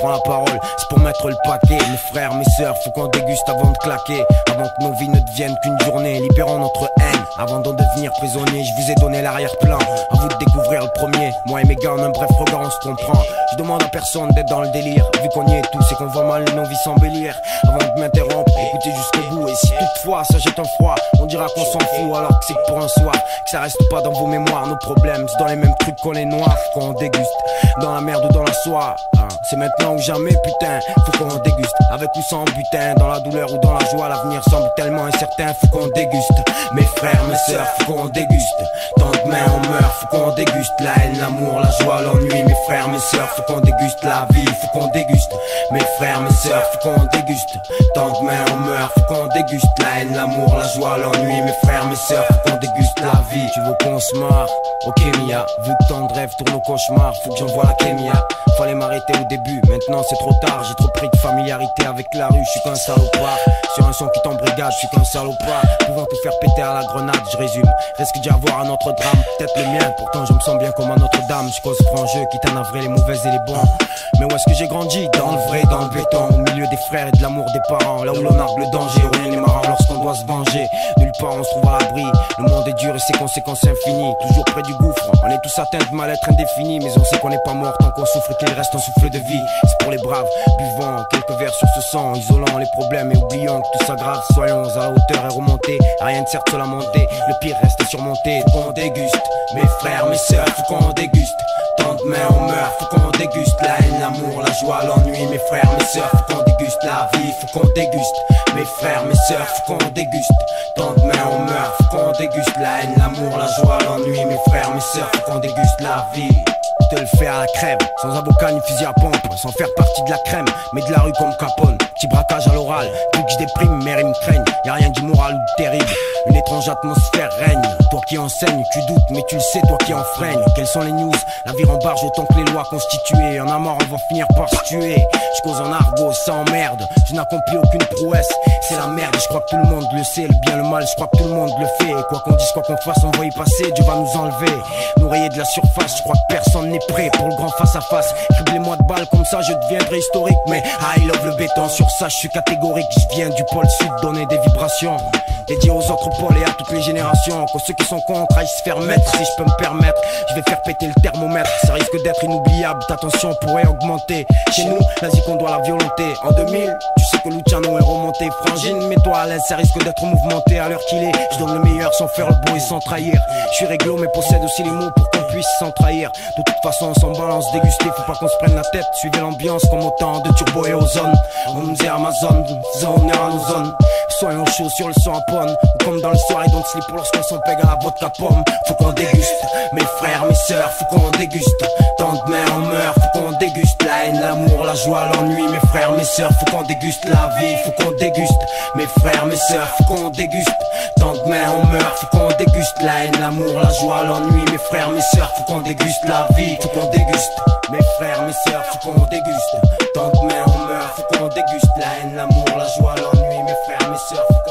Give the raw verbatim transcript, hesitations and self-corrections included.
prends la parole, c'est pour mettre le paquet. Mes frères, mes sœurs, faut qu'on déguste avant de claquer. Avant que nos vies ne deviennent qu'une journée, libérant notre haine avant d'en devenir prisonnier. Je vous ai donné l'arrière-plan, à vous de découvrir le premier. Moi et mes gars en un bref regard on se comprend. Je demande à personne d'être dans le délire, vu qu'on y est tous et qu'on voit mal nos vies s'embellir. Avant de m'interrompre, écoutez jusqu'au bout. Et si toutefois ça jette un froid, on dira qu'on s'en fout alors que c'est que pour un soir. Que ça reste pas dans vos mémoires, nos problèmes c'est dans les mêmes trucs qu'on les noie. Faut qu'on déguste, dans la merde ou dans la soie, hein. C'est maintenant ou jamais putain, faut qu'on déguste. Avec ou sans butin, dans la douleur ou dans la joie. L'avenir semble tellement incertain, faut qu'on déguste. Mes frères, mes sœurs, faut qu'on déguste. Tant de mains on meurt, faut qu'on déguste. La haine, l'amour, la joie, l'ennui. Mes frères, mes sœurs, faut qu'on déguste. La vie, faut qu'on déguste. Mes frères, mes sœurs, faut qu'on déguste. Tant de mains on meurt, faut qu'on déguste. La haine, l'amour, la joie, l'ennui. Mes frères, mes sœurs, faut qu'on déguste la vie. Tu veux qu'on se marre? Ok Mia, vu que tant de rêves tournent au cauchemar, faut que j'envoie la kémia. Fallait m'arrêter au début, maintenant c'est trop tard. J'ai trop pris de familiarité avec la rue, je suis qu'un salopard. Sur un son qui t'embrigade, je suis qu'un salopard. Pouvant tout faire péter à la grenade, je résume. Risque d'y avoir un autre drame, peut-être le mien. Pourtant je me sens bien comme à Notre-Dame. Je cause franc jeu, quitte à navrer les mauvais et les bons. Mais où est-ce que j'ai grandi? Dans le vrai, dans le béton. Au milieu des frères et de l'amour des parents. Là où l'on argue le danger, où rien n'est marrant lorsqu'on doit se venger. Nulle part on se trouve à l'abri. Le monde est dur et ses conséquences infinies. Toujours près du gouffre, on est tous atteints de mal-être indéfini. Mais on sait qu'on n'est pas mort tant qu'on souffre et qu'il reste un souffle de vie. C'est pour les braves, buvant quelques verres sur ce sang, isolant les problèmes et oubliant que tout s'aggrave. Soyons à la hauteur et remonter, rien ne sert de se lamenter. Le pire reste à surmonter, faut qu'on déguste. Mes frères, mes sœurs, faut qu'on déguste. Tant de mains on meurt, faut qu'on déguste. La haine, l'amour, la joie, l'ennui. Mes frères, mes sœurs, faut qu'on déguste. La vie, faut qu'on déguste. Mes frères, mes sœurs, faut qu'on déguste. Tant de mains on meurt, faut qu'on déguste. La haine, l'amour, la joie, l'ennui. Mes frères, mes sœurs, faut qu'on déguste la vie. Te le fais à la crève, sans avocat ni fusil à pompe, sans faire partie de la crème, mais de la rue comme Capone. Petit braquage à l'oral, plus que je déprime, mes rimes craignent. Y'a rien d'immoral ou de terrible, une étrange atmosphère règne. Toi qui enseignes, tu doutes, mais tu le sais, toi qui enfreignes. Quelles sont les news? La vie rembarge autant que les lois constituées. En amour, on va finir par se tuer. Je cause en argot, ça emmerde. Je n'accomplis aucune prouesse, c'est la merde. Je crois que tout le monde le sait, le bien, le mal, je crois que tout le monde le fait. Et quoi qu'on dise, quoi qu'on fasse, on va y passer. Dieu va nous enlever, nous rayer de la surface. Je crois que personne n'est prêt pour le grand face à face. Criblez-moi de balles, comme ça je deviendrai historique. Mais I love le béton, sur ça je suis catégorique. Je viens du pôle sud, donner des vibrations dédié aux autres pôles et à toutes les générations. Que ceux qui sont contre aillent se faire mettre. Si je peux me permettre, je vais faire péter le thermomètre. Ça risque d'être inoubliable, ta tension pourrait augmenter. Chez nous, la zik on doit la violenter. En deux mille, tu sais que Luciano est remonté. Frangine, mets-toi à l'aise, ça risque d'être mouvementé. À l'heure qu'il est, je donne le meilleur sans faire le beau et sans trahir. Je suis réglo mais possède aussi les mots pour qu'on puisse s'en trahir. De toute façon on s'en balance, déguster, faut pas qu'on se prenne la tête. Suivez l'ambiance comme autant de turbo et ozone. On nous est Amazon, zone à nos zones. Soyons chauds sur le son à pomme, ou comme dans le soir et don't sleep pour lorsqu'on s'en pègue à la vodka pomme. Faut qu'on déguste, mes frères, mes sœurs, faut qu'on déguste. Tant de mains on meurt, faut qu'on déguste. La haine, l'amour, la joie, l'ennui. Mes frères, mes sœurs, faut qu'on déguste. La vie, faut qu'on déguste. Mes frères, mes sœurs, faut qu'on déguste. Tant de mains on meurt, faut qu'on déguste. La haine, l'amour, la joie, l'ennui. Mes frères, mes sœurs, faut qu'on déguste. La vie, faut qu'on déguste. Mes frères, mes sœurs, faut qu'on déguste. Tant de mains on meurt, faut qu'on déguste. La haine, l'amour, la joie, l'ennui. Mes frères, mes sœurs, faut